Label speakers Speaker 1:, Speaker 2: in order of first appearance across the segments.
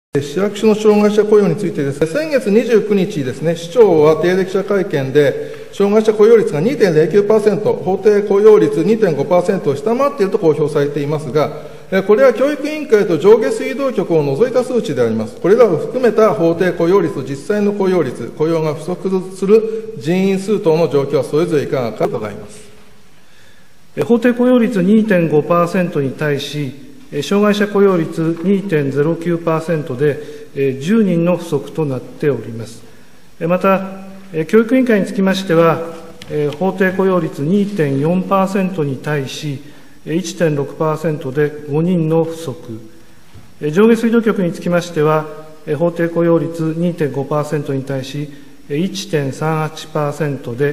Speaker 1: 市役所の障害者雇用についてですね、先月29日ですね、市長は定例記者会見で、障害者雇用率が 2.09%、法定雇用率 2.5% を下回っていると公表されていますが、これは教育委員会と上下水道局を除いた数値であります。これらを含めた法定雇用率と実際の雇用率、雇用が不足する人員数等の状況はそれぞれいかがか伺います。
Speaker 2: 法定雇用率 2.5% に対し、障害者雇用率 2.09% で10人の不足となっております。また、教育委員会につきましては、法定雇用率 2.4% に対し、1.6% で5人の不足、上下水道局につきましては、法定雇用率 2.5% に対し、1.38% で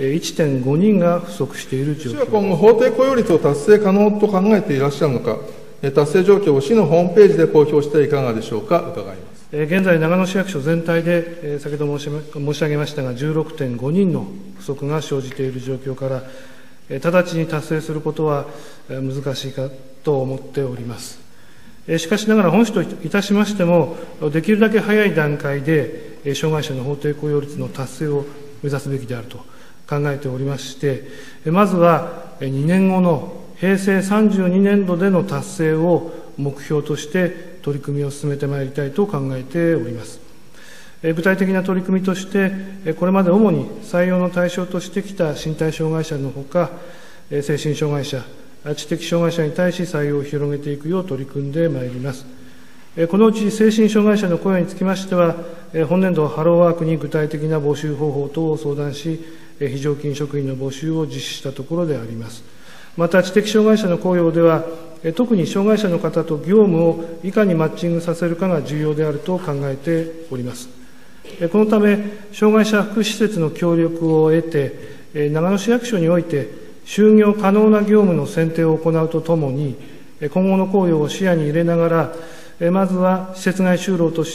Speaker 2: 1.5人が不足している状況です。
Speaker 1: 市は今後、法定雇用率を達成可能と考えていらっしゃるのか、達成状況を市のホームページで公表していかがでしょうか、伺います。
Speaker 2: 現在、長野市役所全体で、先ほど申し上げましたが、16.5人の不足が生じている状況から、直ちに達成することは難しいかと思っております。しかしながら、本市といたしましても、できるだけ早い段階で、障害者の法定雇用率の達成を目指すべきであると考えておりまして、まずは2年後の平成32年度での達成を目標として取り組みを進めてまいりたいと考えております。具体的な取り組みとして、これまで主に採用の対象としてきた身体障害者のほか、精神障害者、知的障害者に対し採用を広げていくよう取り組んでまいります。このうち精神障害者の雇用につきましては、本年度ハローワークに具体的な募集方法等を相談し、非常勤職員の募集を実施したところであります。また、知的障害者の雇用では、特に障害者の方と業務をいかにマッチングさせるかが重要であると考えております。このため、障害者福祉施設の協力を得て、長野市役所において、就業可能な業務の選定を行うとともに、今後の雇用を視野に入れながら、まずは施設外就労として、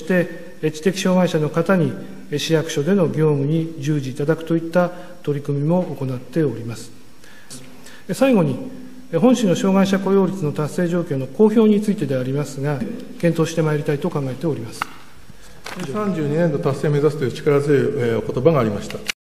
Speaker 2: 知的障害者の方に市役所での業務に従事いただくといった取り組みも行っております。最後に、本市の障害者雇用率の達成状況の公表についてでありますが、検討してまいりたいと考えております。
Speaker 1: 32年度達成を目指すという力強いお言葉がありました。